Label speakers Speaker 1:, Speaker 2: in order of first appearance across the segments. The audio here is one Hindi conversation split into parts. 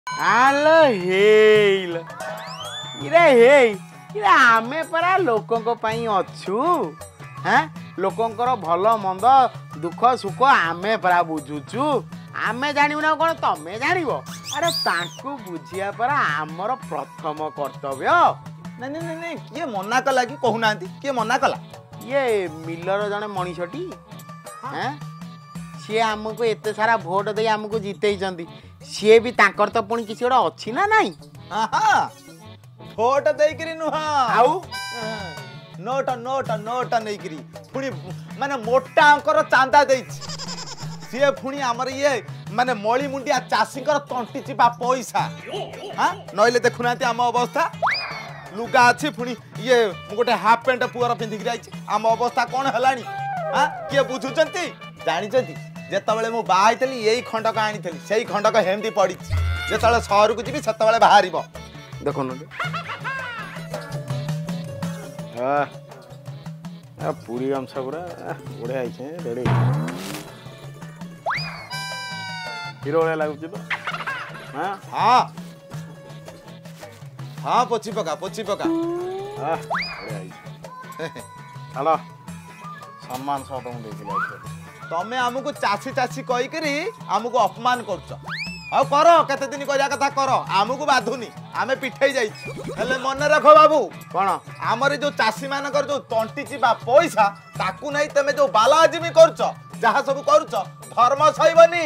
Speaker 1: आलो हेल इरे हेई इरे आमे परा लोकंको पई अछु हैं लोकंकर भलो मंद दुख सुख आमे परा बुझुचु आमे जानिबु ना कोन तमे जानिबो अरे तांकु बुझिया परा हमर प्रथम कर्तव्य।
Speaker 2: नहीं नहीं नहीं किए मना कला कि कहूना किए मना कला
Speaker 1: ये मिलर जने मनीषटी हैं सी आमको एते सारा भोट दे आमको जीते सी भी तांकर तो पुणी किसी गोटे अच्छी ना नाई
Speaker 2: भोट देकरी नुह
Speaker 1: आउ
Speaker 2: नोट नोट नोट नहीं पुणी माने मोटा अंकर चांदा दे सी पुणी आमर ये माने मली मुंडिया चाषी तंटी चिपा पैसा हाँ नईले देखुना आम अवस्था लुगा अच्छी पुणी ये गोटे हाफ पेंट पुअर पिंधिक आम अवस्था कौन है हाँ किए बुझुंट जानते जिते मुझे बाहरी यही खंडक आनी से खंडक हेमती पड़ी जो सहर को जी से बाहर
Speaker 1: देख पूरी गामछा पूरा बढ़िया रेडी हिरो भाई लगुच तो हाँ
Speaker 2: हाँ हाँ पोची पका
Speaker 1: चलो सम्मान सह तुम देखिए
Speaker 2: तमें आमको चाषी चाषी कहीकि आमको अपमान कर केते दिन कह कथा कर आमको बाधुनी आमे पिठे जाइए मन रख बाबू
Speaker 1: कौन
Speaker 2: आमर जो चाषी मानकर जो तंटी चिपा पैसा ताकू नहीं तमें जो बालाजीमी कर जहाँ सब कर धर्म सहीबनी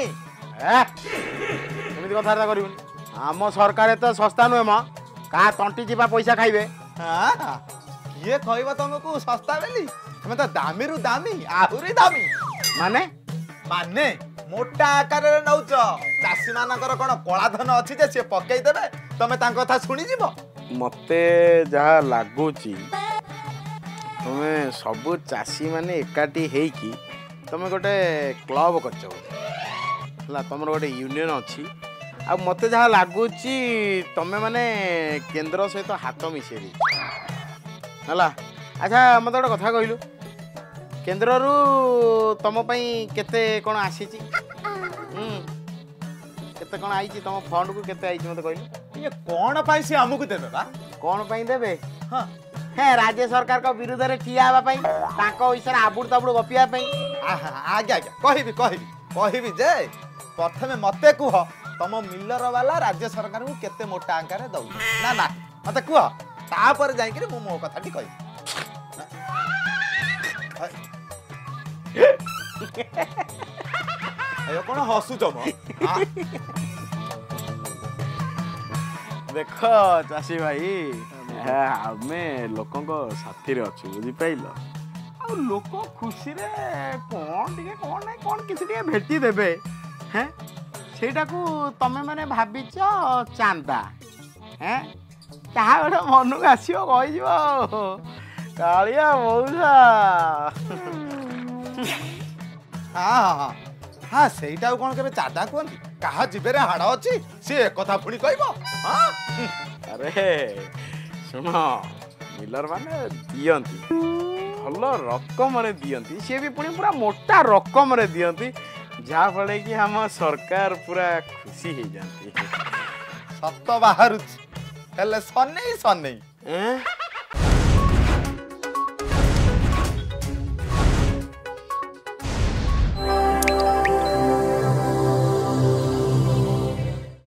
Speaker 1: एमती कथा कर आम सरकार तो सस्ता नुहे म का तंटी चिपा पैसा खाइबे
Speaker 2: किए कहब तुमको सस्ता बेली तुम तो दामी रु दामी आहुरी दामी
Speaker 1: माने
Speaker 2: माने मोटा आकार नौच चाषी मानकर कौन कला धन अच्छी जे सी पकई देबे तमे तांको कथा सुनी जीवो
Speaker 1: मते जहा लागुची तुमे सबु चाषी माने एकाठी हेकी तुमे गोटे क्लब करछ हला तमर गोटे यूनियन अछि आ मते जहा लागुची तमे माने केंद्र सहित हाथ मिसेरी हला अच्छा मते गोटे कथा कहिलु केंद्र रु तम पई केते कोन आसी केते कोन आई तम फंड को केते आई मते कहलु
Speaker 2: ये कौन पाई से हमको देबे बा
Speaker 1: कौन पई देबे
Speaker 2: हां
Speaker 1: हे राज्य सरकार को विरुद्ध रे ठिया हवा पई ताको इसर आबुड़ तबुड़ गपिया पई
Speaker 2: आगे आगे कहबी जे प्रथमे मते कुह तम मिलर वाला राज्य सरकार को केते मोटा आकार दउ ना ना मते कुह तापर जाई कि मो कथाटी कहि अयो कौन हसुच म
Speaker 1: देख चाषी भाई आमे लोक साथी रे अच्छु बुझी पाइल आ लोक खुशी रे कौन टिके कौन नहीं कौन किसी टिके भेटी देबे हैं सेटा को तमे माने भाबिच चांदा हैं ताहा गोटे मन को आसीओ कहि जीवो कालिया मौसा
Speaker 2: हाँ हाँ हाँ सेटा कौन के चादा कहती कहा जीवे हाड़ अच्छी सी एक कथा पुणी कहब
Speaker 1: अरे सुन मिलर माने दियंती भल रकम रे दियंती सी भी पुणी पूरा मोटा रकम रे दियंती जहाँ फले कि हम सरकार पूरा खुशी हो जाती
Speaker 2: सत बाहर सन्ने सन्ने